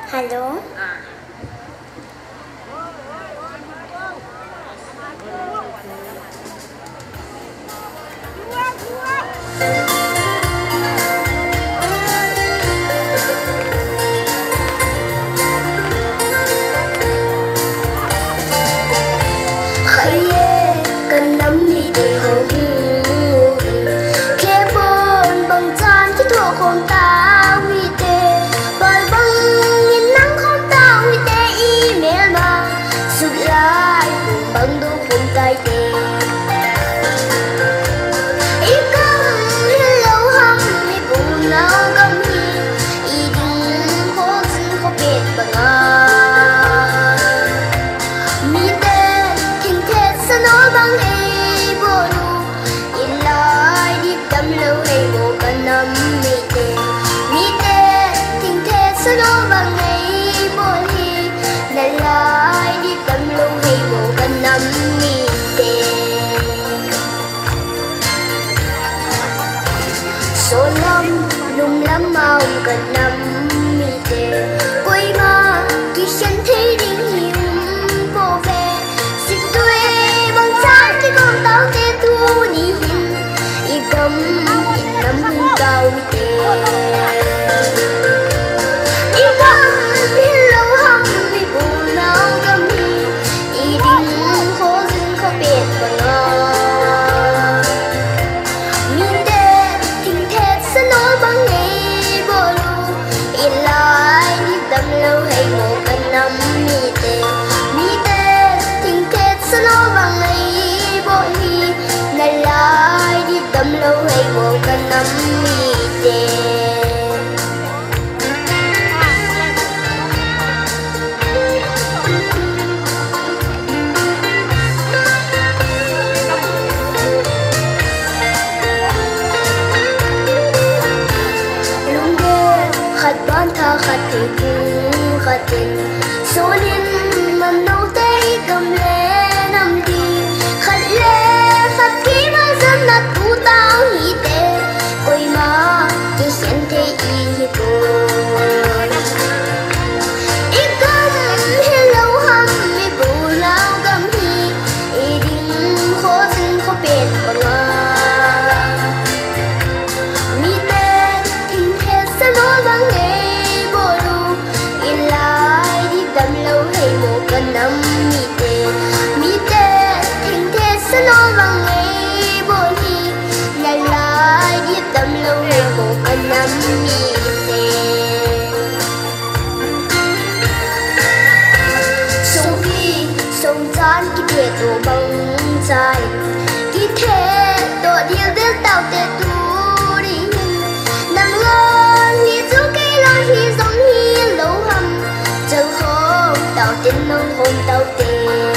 Alo. Khaya cần nắm đi để hầu khe bồn bằng chan cái thua không ta huy tê bởi bằng nhìn nắng không ta huy tê email mà sụt lại cùng bằng đôi không tay tê ý cầm hello hâm mi buồn nào cầm hi ý đừng khó xin khó biết bằng nói bằng hay bộ đủ in lại đi tâm lâu hay bộ cần nắm mi tê tình thế sẽ nói bằng hay bộ hi lại lại đi tâm lâu hay bộ cần nắm mi tê số lắm lung lắm mau cần nắm mi tê quay mà khi chân thấy đỉnh hiểm bộ về xin tôi cái con tao tê thu đi hin y cầm in nắm hương cao tê y cầm lâu hâm đi buồn nào cầm hi y đừng khó dưng khó biết bằng min đê tình thế sẽ nói bằng ngày bộ lu y lại đi tâm lâu hay một cần nắm mi tê tình thế sẽ nói bằng ngày lại đi tâm lâu hay bộ cần nắm mi tê lung ghê khát bán tha khát thì cũng khát tình số liên mà nấu tay cầm lên nằm đi khát lên khát khi mà dân là tu tao hi tê ôi mà cái hiện thế y buồn y cầm hello hâm mi buồn nào cầm hi y đừng khó dưng khó biết bằng mi tê tình thế sẽ nói bằng ngày bộ đủ y lại đi tâm lâu hay một cần nắm mi tê tình thế sẽ nói bằng ngày bộ hi lại lại đi tâm lâu hay một cần nắm mi tê sông phi sông chan cái thế tổ bằng dài cái thế tổ điều đến tao tê tu đi nằm ngon hi chú cây lo hi giống hi lâu hầm chờ không tao tên nông hồn tao tê